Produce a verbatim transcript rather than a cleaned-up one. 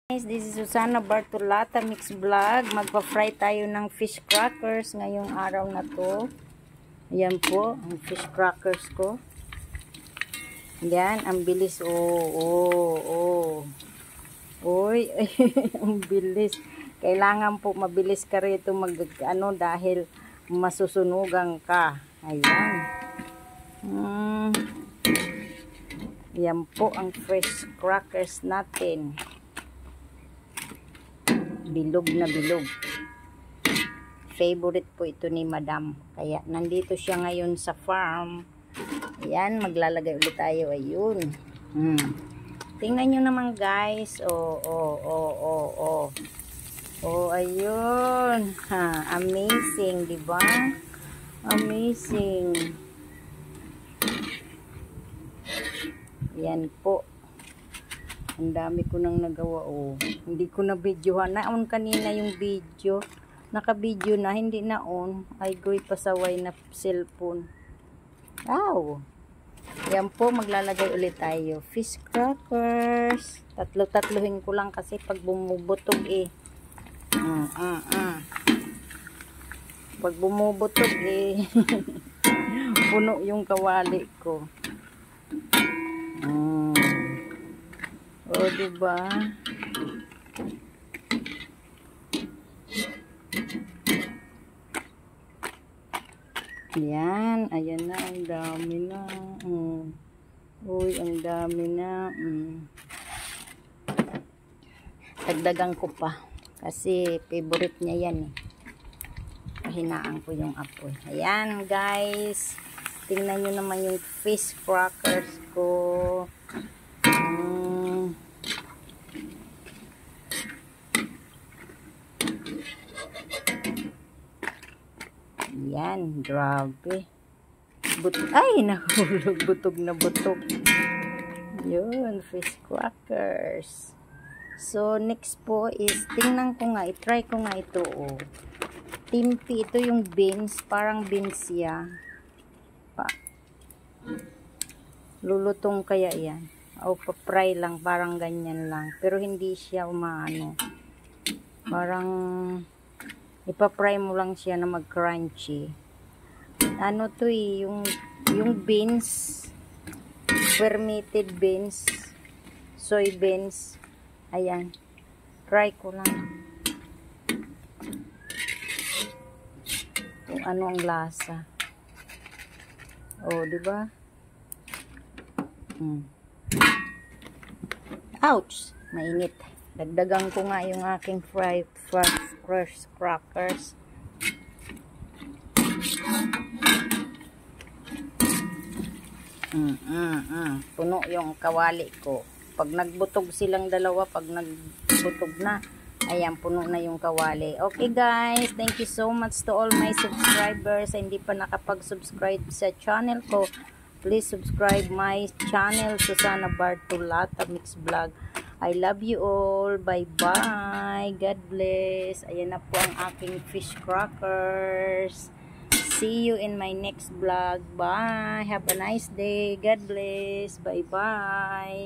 Guys, this is Susana Bartolata Mix Vlog. Magpa-fry tayo ng fish crackers ngayong araw na to. Ayan po, ang fish crackers ko. Ayan, ang bilis. Oh, oh, oh. Uy, ang bilis. Kailangan po mabilis ka rito mag, ano, dahil masusunugan ka. Ayan. Hmm. Ayan po ang fish crackers natin. Bilog na bilog. Favorite po ito ni Madam. Kaya nandito siya ngayon sa farm. Ayan, maglalagay ulit tayo. Ayun. Hmm. Tingnan nyo naman guys. Oh, oh, oh, oh, oh. Oh, ayun. Ha, amazing, di ba? Amazing. Ayan po. Ang dami ko nang nagawa, oh. Hindi ko na videohan. Na-on kanina yung video. Naka-video na, hindi na-on. Ay, goy, pasaway na cellphone. Wow! Yan po, maglalagay ulit tayo. Fish crackers. Tatlo-tatluhin ko lang kasi pag bumubutog, eh. Mm, mm, mm. Pag bumubutog, eh. Puno yung kawali ko. Mm. O, diba? Yan. Ayan na. Ang dami na. Mm. Uy, ang dami na. Mm. Dagdagan ko pa. Kasi favorite niya yan eh. Pahinaan ko yung apoy. Ayan guys. Tingnan nyo naman yung fish crackers ko. Mm. Yan, grabe. But ay, nahulog. Butog na butog. Yun, fish crackers. So, next po is, tingnan ko nga, i-try ko nga ito, oh. Timpi, ito yung beans. Parang beans siya. Pa. Lulutong kaya yan. O, pa-fry lang. Parang ganyan lang. Pero hindi siya umaano. Parang ipa-fry mo lang siya na mag-crunchy. Ano to eh, yung, yung beans, fermented beans, soy beans, ayan, try ko lang kung ano ang lasa. Oh, diba? Hmm. Ouch! Mainit. Dagdagan ko nga yung aking fried fresh crackers. Mm, mm, mm. Puno yung kawali ko. Pag nagbutog silang dalawa, pag nagbutog na, ayan, puno na yung kawali. Okay guys, thank you so much to all my subscribers. Hindi pa nakapag-subscribe sa channel ko, please subscribe my channel, Susana Bartolata Mix Vlog. I love you all. Bye-bye. God bless. Ayan na po ang aking fish crackers. See you in my next vlog. Bye. Have a nice day. God bless. Bye-bye.